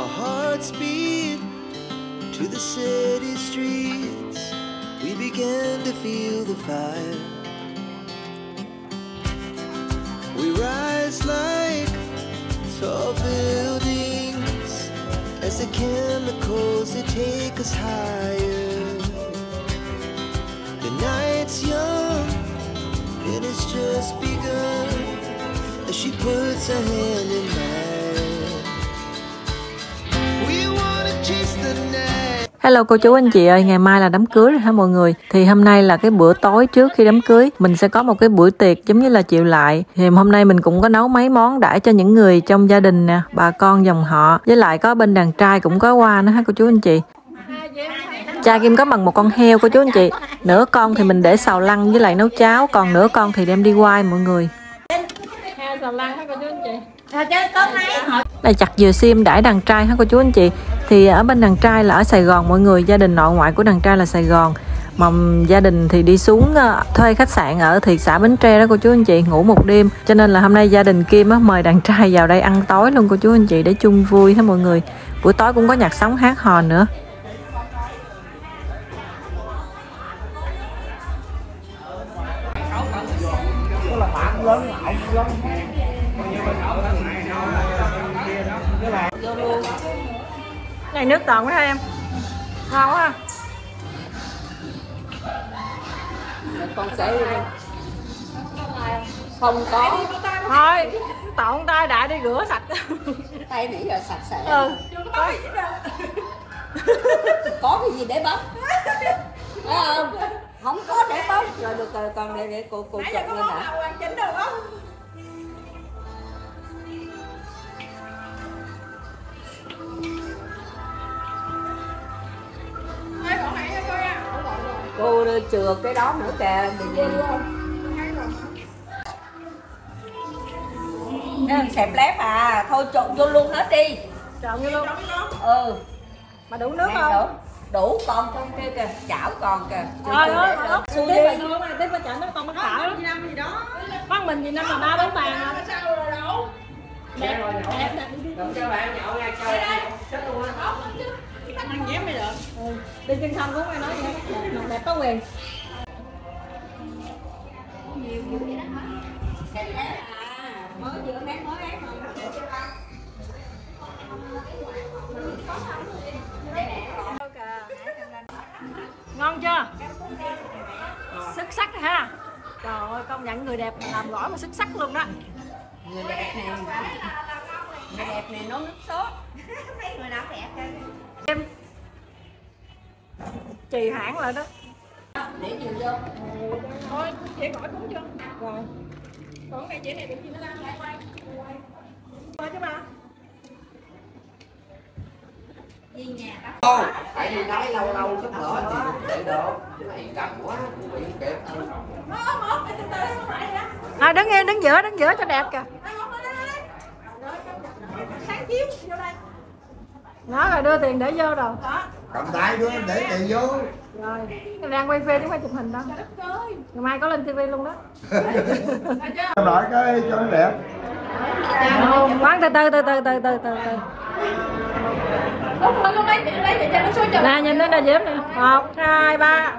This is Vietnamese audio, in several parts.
Our hearts beat to the city streets. We began to feel the fire. We rise like tall buildings as the chemicals, they take us higher. The night's young and it's just begun as she puts her hand in mine. We wanna chase the night. Hello cô chú anh chị ơi, ngày mai là đám cưới rồi hả mọi người. Thì hôm nay là cái bữa tối trước khi đám cưới. Mình sẽ có một cái buổi tiệc giống như là chiều lại. Thì hôm nay mình cũng có nấu mấy món đãi cho những người trong gia đình nè, bà con dòng họ. Với lại có bên đàn trai cũng có qua nữa hả cô chú anh chị. Cha Kim có bằng một con heo cô chú anh chị. Nửa con thì mình để xào lăn với lại nấu cháo. Còn nửa con thì đem đi quay mọi người. Heo xào lăn hả cô chú anh chị? Đây chặt dừa xiêm đãi đàn trai hả cô chú anh chị. Thì ở bên đàn trai là ở Sài Gòn mọi người, gia đình nội ngoại của đàn trai là Sài Gòn, mà gia đình thì đi xuống thuê khách sạn ở thị xã Bến Tre đó cô chú anh chị, ngủ một đêm. Cho nên là hôm nay gia đình Kim mời đàn trai vào đây ăn tối luôn cô chú anh chị, để chung vui hết mọi người. Buổi tối cũng có nhạc sống hát hò nữa. Này nước toàn quá em, ngon quá. Con sẽ không có Thôi tọn tay đại đi rửa sạch. tay nãy giờ sạch sẽ. Có cái gì để bấm không? Không có để bấm rồi được rồi, còn để cô chụp lên đã. Cô chừa cái đó nữa kìa, về xẹp lép à, thôi trộn vô luôn hết đi. Trộn vô luôn. Ừ. Mà đủ nước không? Đủ, còn trong kia kìa, chảo còn kìa. Rồi đó. Tiếp vào nữa mà tiếp vào chảnh nó còn mắc cỡ lắm. Gì đó. Bắt mình gì năm mà 3-4 bàn à. Sao rồi đâu? Đẹp rồi nhậu. Đừng cho bạn nhậu nha, cho chết luôn á. Ăn nhém mới được. Đi trên sông cũng ai nói vậy. Mặt đẹp có quyền. Nhiều dữ vậy đó hả? Xẹp lép à, mới vừa ép mà. Ngon chưa? Xuất sắc ha. Trời ơi, công nhận người đẹp làm gỏi mà xuất sắc luôn đó. Người đẹp này nấu nước sốt. Thấy người nào đẹp kìa. Em trì hãng lại đó. Để nhiều vô. Thôi, chị gỏi cúng chưa? Rồi. Còn cái chị này được gì nó đang quay. Thôi chứ mà. Gì nhà đó. Tại vì nói lâu lâu chút nữa thì để được. Cái này cầm quá, cũng bị kịp. Thôi đứng giữa cho đẹp kìa. Sáng chiếu vô đây. Đó rồi đưa tiền để vô rồi. Cầm tay vô để tiền vô. Rồi, đang quay phim chứ không phải chụp hình đâu. Ngày mai có lên TV luôn đó. Đợi cái cho nó đẹp. Quán từ từ. Nè nhìn lên là Diễm nè. 1, 2, 3.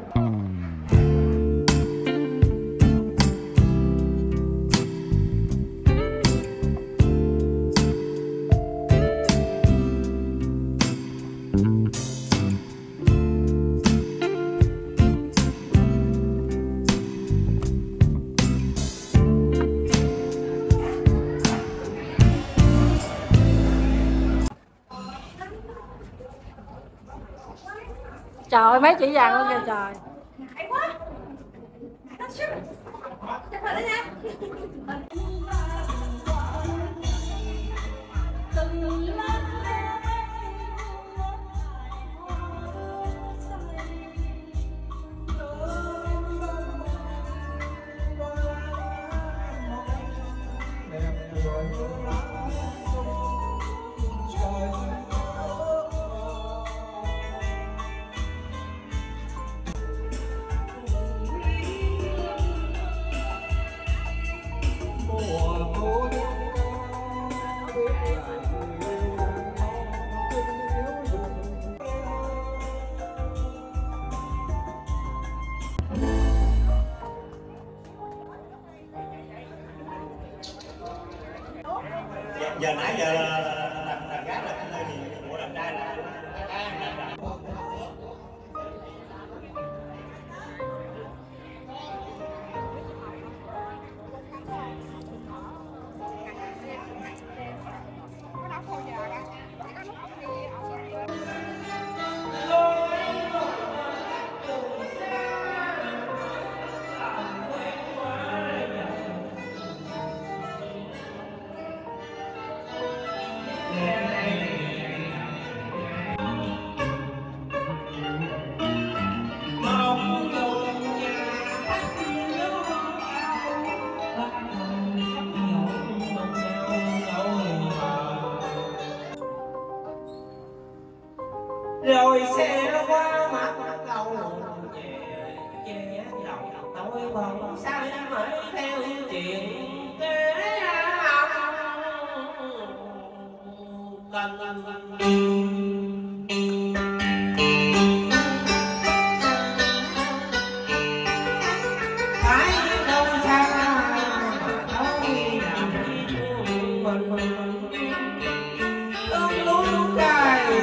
Trời ơi, mấy chỉ vàng luôn kìa trời. Hay quá. Chụp hình đó nha. giờ nãy giờ là gái là cái gì của làm trai là rồi xe qua mắt cầu che lòng tôi bồng sao mới theo chuyện kế cần phải đâu xa mà thôi làm mình không muốn cài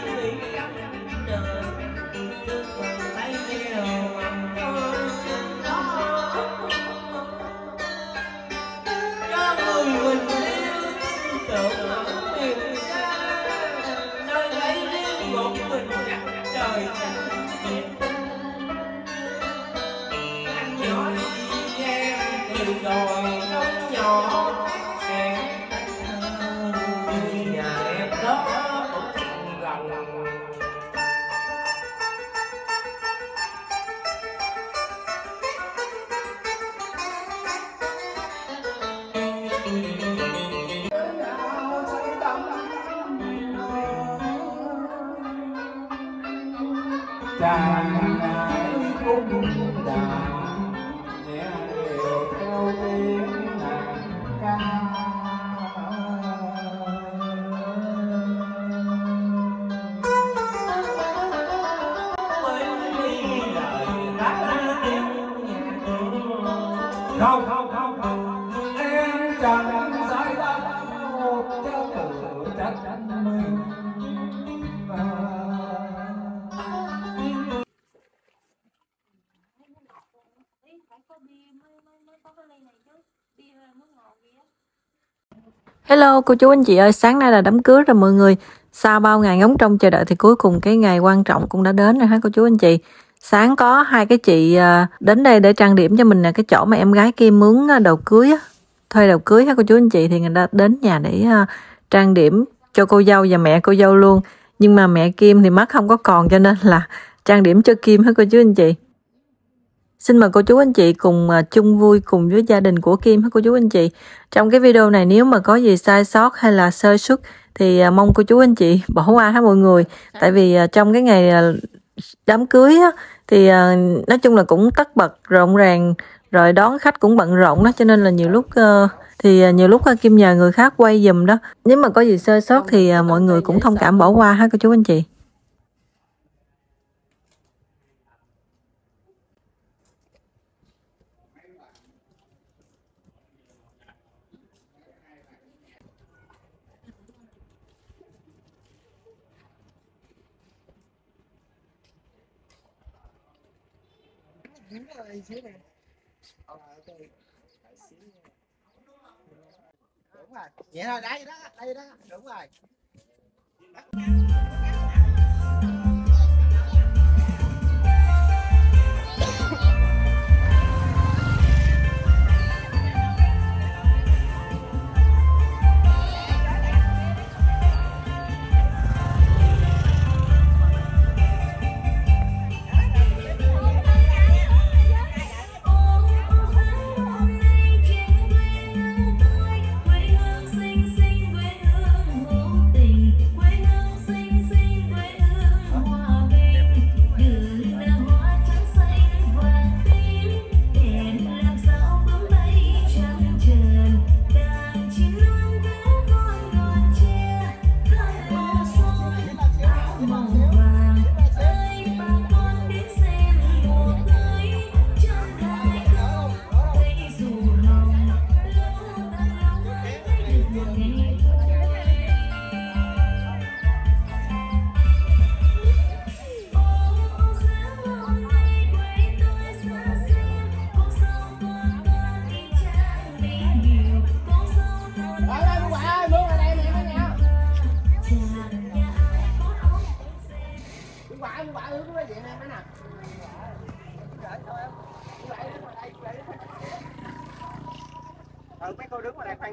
chàng gái cung đàn nghe đều theo tiếng nàng ca mới đi lời hát tiếng nhạc không em chẳng giải đáp một theo từ trách mình. Hello cô chú anh chị ơi, sáng nay là đám cưới rồi mọi người. Sau bao ngày ngóng trông chờ đợi thì cuối cùng cái ngày quan trọng cũng đã đến rồi ha cô chú anh chị. Sáng có hai cái chị đến đây để trang điểm cho mình nè, cái chỗ mà em gái Kim mướn đầu cưới á, thuê đầu cưới ha cô chú anh chị, thì người ta đến nhà để trang điểm cho cô dâu và mẹ cô dâu luôn. Nhưng mà mẹ Kim thì mắt không có còn cho nên là trang điểm cho Kim ha cô chú anh chị. Xin mời cô chú anh chị cùng chung vui cùng với gia đình của Kim ha cô chú anh chị. Trong cái video này nếu mà có gì sai sót hay là sơ suất thì mong cô chú anh chị bỏ qua ha mọi người. Tại vì trong cái ngày đám cưới á, thì nói chung là cũng tất bật rộn ràng, rồi đón khách cũng bận rộn đó, cho nên là nhiều lúc Kim nhờ người khác quay giùm đó. Nếu mà có gì sơ sót thì mọi người cũng thông cảm bỏ qua ha cô chú anh chị. Đúng rồi, xíu nè. Đúng rồi, vậy thôi, đây đó, đúng rồi. Quê hương xinh xinh, quê hương hữu tình, quê hương xinh xinh.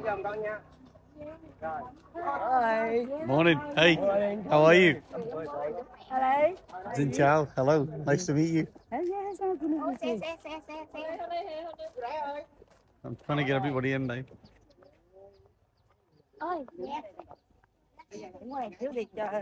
giùm con nha. Rồi. Morning. Hey, how are you? Hello. Xin chào. Hello. Nice to meet you. I'm trying to get everybody in now. Ơi, nghe. Đúng rồi, thiếu đi cho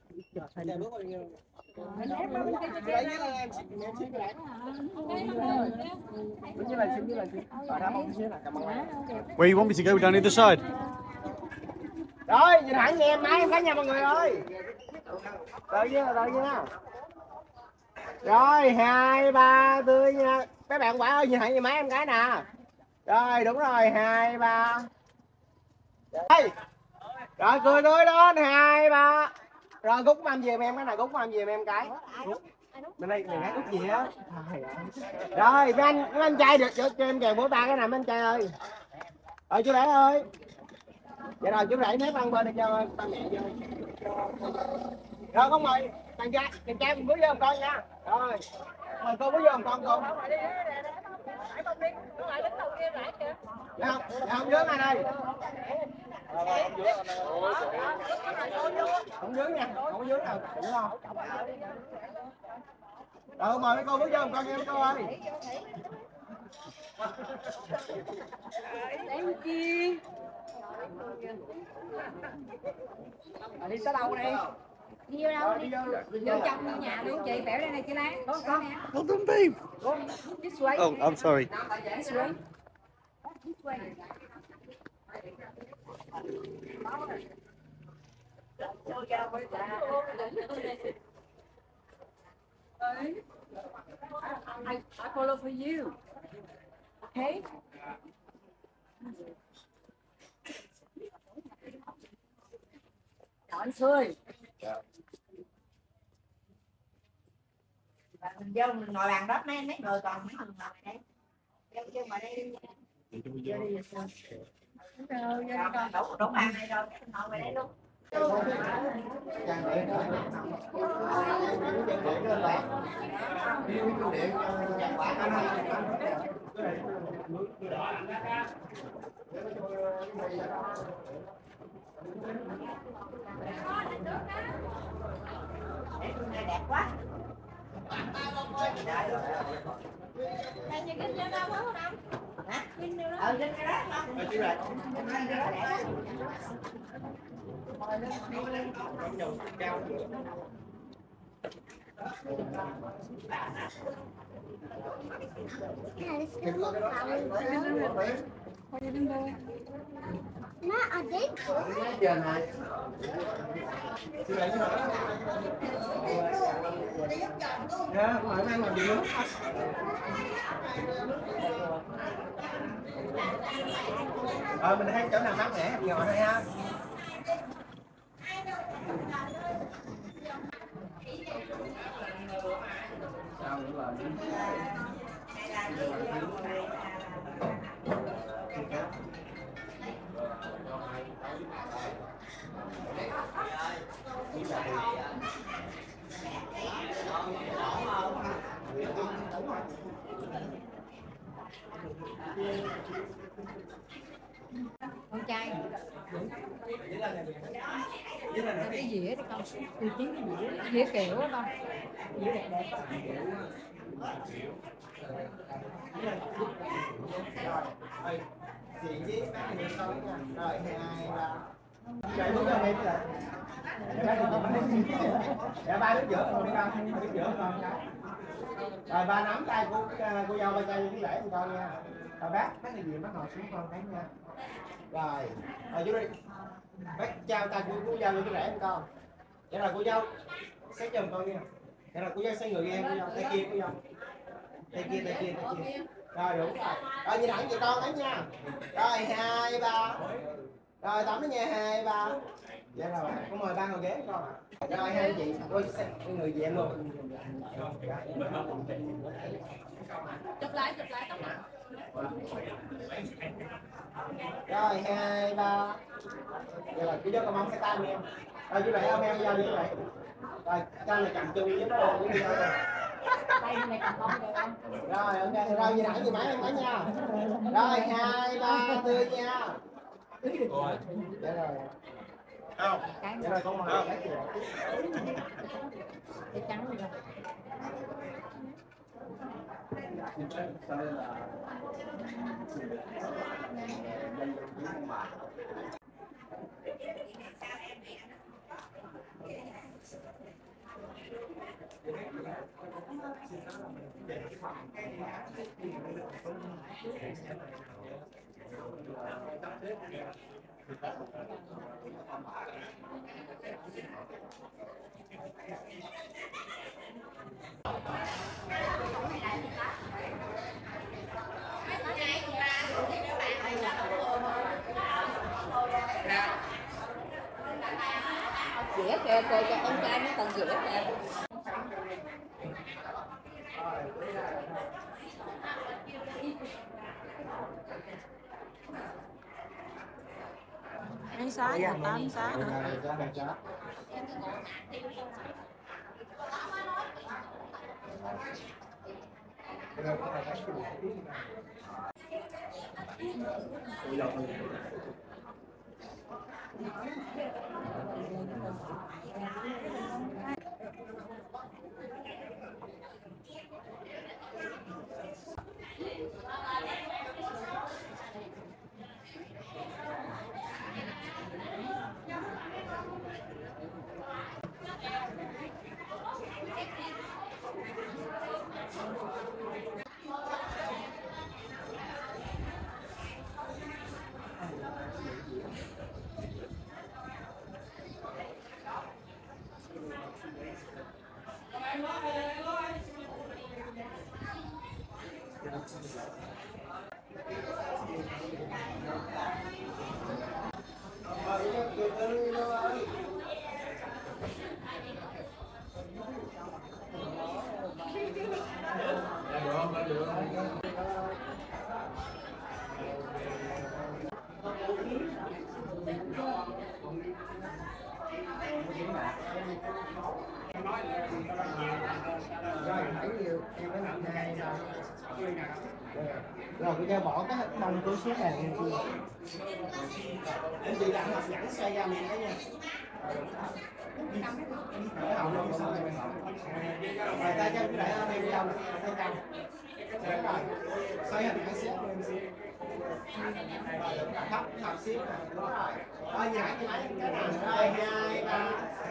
Where you want me to go? Down either side? Rồi, nhìn thẳng nghe máy em cái nha mọi người ơi. Đợi nha. Rồi, 2, 3, tươi nha. Các bạn quả ơi, nhìn thẳng nhìn máy em cái nè. Rồi, đúng rồi, 2, 3. Đây. Rồi, cười tươi lên, 2, 3. Rồi, Gúc làm gì em cái này, Gúc làm gì em cái. Bên đây, mình Gúc gì á. Rồi, mấy anh trai được cho em kèm vỗ tay cái này mấy anh trai ơi. Rồi, chú Rể ơi. Vậy rồi, chú Rể nếp ăn bên đây cho ba mẹ vô. Rồi, con mời thằng trai mình bước vô con nha. Rồi, mời cô bước vô con. Không, không dướng anh ơi. Không dướng nha, không có dướng nào, đúng không? Rồi, mời mấy cô bước vô con nha cô ơi. Đi tới đâu đây? đi vô đâu đi vô trong ngôi nhà luôn chị, bẻo đây này chị Lan. Con nè. Well done, babe. This way. Oh, I'm sorry. This way. This way. I follow for you. Okay? Anh Xuôi. Mình vô mình ngồi bàn đó mấy người còn mấy người ngồi đây. Vô ngồi đây. Vô đi rồi. Đúng bàn này rồi, ngồi về đây luôn. Đẹp quá. Đây như cái trên đâu không? Hả? Trên đó. Trên cái đó không? Chị lại. Má ở đấy. Giờ này. Dạ, hỏi anh làm gì nữa? Mình thấy chỗ nào mát mẻ thì ngồi đây ha. Sao nữa là Con trai cái dĩa đi con, tôi tiếng dĩa kiểu đó con, dĩa đẹp đẹp. Rồi 2, 3. Chạy bước ra đi lại. Dạ ba đứa giữa con đi con, ba đứa giữa con cái. Rồi ba nắm tay cô dâu ba trai đi lễ con nha. Rồi bác là gì bác ngồi xuống con cái nha. Rồi chú đi. Bác trao tay cô dâu cho rể con. Vậy là cô dâu xét giùm con nha. Vậy là cô dâu xoay người em cô dâu, tay kia cô dâu. Tay kia. Rồi đúng rồi. Rồi nhìn thẳng chị con ấy nha. Rồi 2, 3. Rồi tắm đó nha, 2, 3. Dạ rồi, con mời ba ngồi ghế con ạ. Rồi hai anh chị, tôi người gì em luôn. Chụp lại tóc lại. Rồi 2, 3. Dạ rồi, cứ cho con mong cái tay em. Rồi chú lại em giao đi chú lại. Rồi, cho này cầm chung với nó luôn. Đây này cầm con được không? Rồi ok, rồi gì nãy gì máy em nói nha. Rồi 2, 3 tươi nha. Dạ rồi. Không. Dạ rồi con mời cái gì? Cái trắng rồi. Dĩa kìa, cô cho con trai nó còn dĩa kìa. Ăn xá và 8 xá hả? Rồi bây giờ bỏ cái bông của xuống bàn em chị. Em chị đặt hộp nhẵn xoay ra mình đấy nha. Rồi tay chân cứ để ở đây trong tay trong. Rồi xoay hộp nhẵn xếp cho em xíu. Rồi đúng là thấp hộp xíu nè, đúng rồi. Rồi nhảy cái nào rồi 2 3.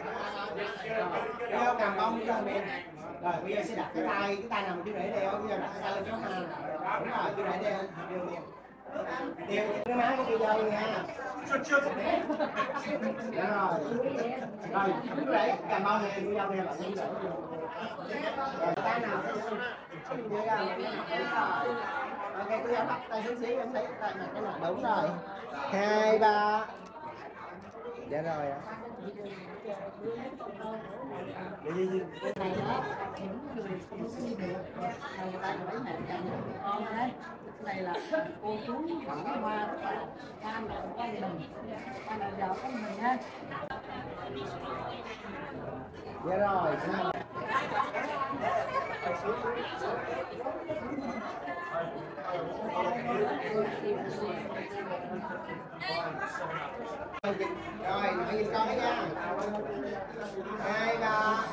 Đeo cầm bông cho mình. Rồi bây giờ sẽ đặt cái tay nào mình chưa để đeo, bây giờ đặt cái tay lên số 2. Đúng rồi, chưa để đeo, đeo cái má của cô dâu nha. Rồi, rồi cứ để cầm bông này cô dâu đeo lại như vậy. Rồi tay nào chưa ra, ok cô dâu thấp tay xuống xíu em thấy tay này cái nào đúng rồi. 2 3. Dạ rồi ạ. Cái này đó, những người cũng suy được, người ta nói mẹ chồng con đấy. Cái này là cô chú Cẩm Hoa, tức là ba mẹ con mình, ba mẹ vợ con mình ha. Dạ rồi. Rồi, mọi nhìn con nha. 2 3.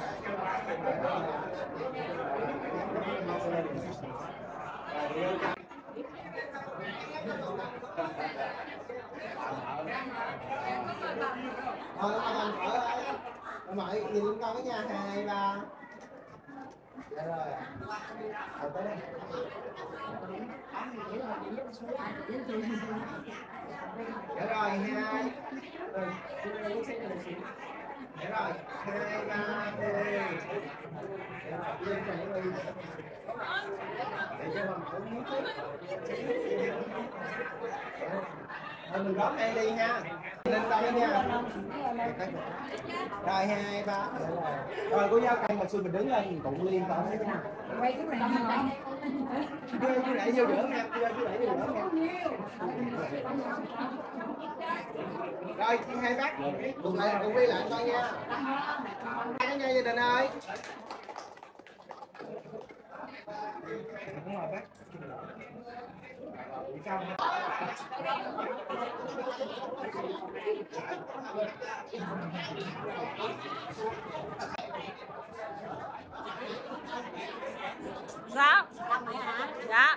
Mọi nhìn con cái nha. 2 3. Dạ rồi. Rồi tới đây. Dạ rồi 2. Dạ rồi 2 3 Thôi mình đón hai ly nha. Lên tay nha. Rồi 2 3. Rồi cô giáo canh một xui mình đứng lên mình tụng liên con thấy nha. Quay cái này không? Chưa để vô giữa nha, chưa để vô giữa nha. Rồi chị hai bác cùng quy lại coi nha. Hai nha gia đình ơi. Sao? Dạ.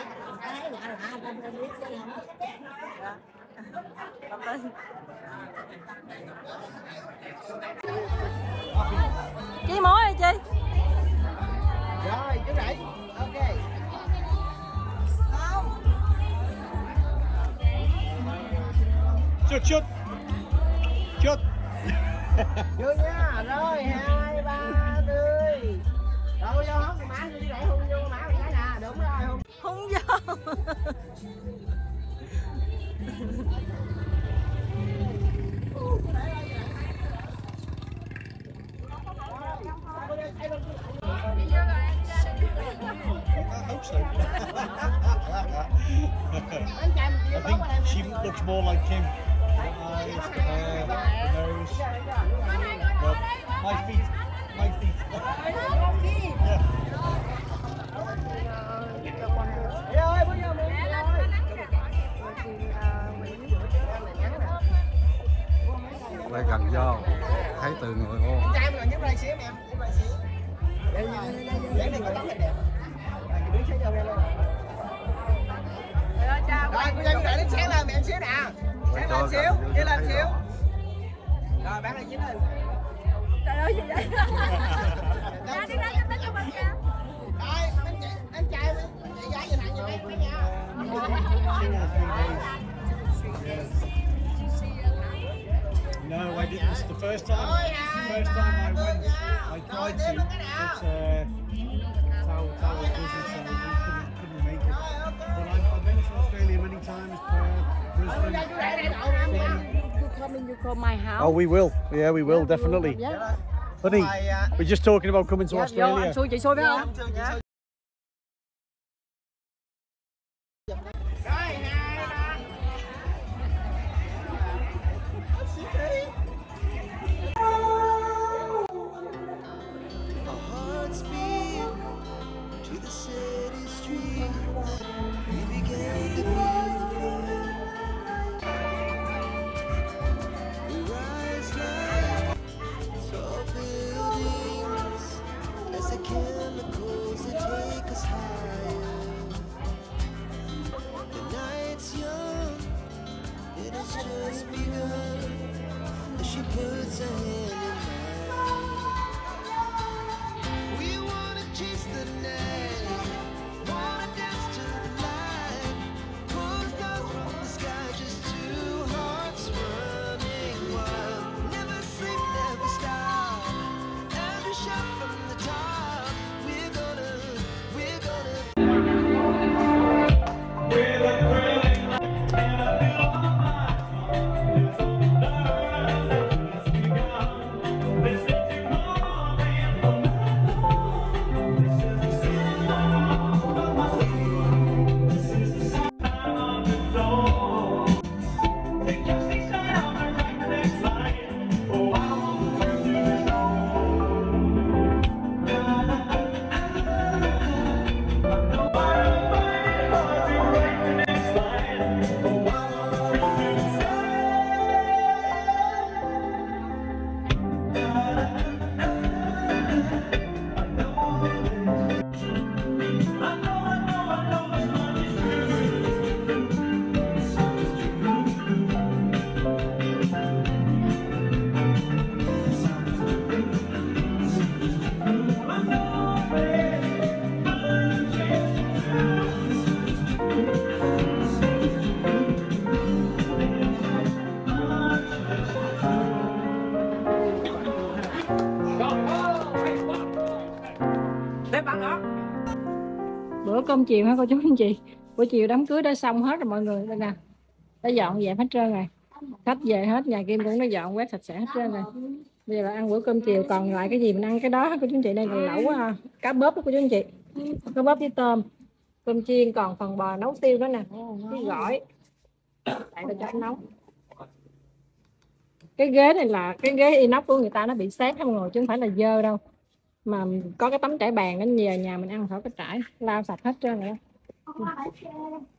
Chị mối rồi chị. Rồi chú rể. Ok. Chốt chốt. Chốt. Chưa nha. Rồi 2, 3 tươi. Rồi vô hốt má chú rể hôn vô má cái nè. Đúng rồi hôn. Hôn vô. I think she looks more like him. The eyes, the hair, the nose. But my feet. Yeah. Đi ơi, bước vô miệng rồi. Lại gần vô thấy từ người luôn. Anh trai mình làm giúp đây xíu em, giúp đây xíu. Để đi có tóc đẹp. Đứng xíu cho em luôn. Rồi cô Giang để đứng sáng lên mẹ em xíu nè. Sáng lên xíu, đi lên xíu. Rồi bán lên chín lên. Trời ơi gì vậy? Ra đi ra cho mình nha. Rồi anh trai chị gái nhìn thẳng như mấy nha. No, I didn't. It's the first time. The first time I went, I tried to. But Tao was busy, so we couldn't make it. But I've been to Australia many times. Brisbane. You come my house. Oh, we will. Yeah, we will definitely. Honey, we're just talking about coming to Australia. Anh xui chị xui phải không? Our hearts beat to the city streets. We began to feel the fire. We rise like tall buildings as the chemicals that take us higher. The night's young, it has just begun. As she puts her hand in mine. We wanna chase the night, wanna dance to the light. Pull stars from the sky, just two hearts running wild. Never sleep, never stop. Every shot from the top. We're gonna. Bữa cơm chiều hả cô chú anh chị? Bữa chiều đám cưới đã xong hết rồi mọi người. Đây nè, đã dọn dẹp hết trơn rồi. Khách về hết, nhà Kim cũng đã dọn quét sạch sẽ hết trơn rồi. Bây giờ là ăn bữa cơm chiều, còn lại cái gì mình ăn cái đó cô chú anh chị. Đây là lẩu cá bóp của cô chú anh chị, cá bóp với tôm, cơm chiên, còn phần bò nấu tiêu đó nè, với gỏi. Tại tôi cho anh nấu. Cái ghế này là cái ghế inox của người ta, nó bị sét không ngồi chứ không phải là dơ đâu. Mà có cái tấm trải bàn đến giờ nhà mình ăn khỏi cái trải lau sạch hết trơn rồi đó.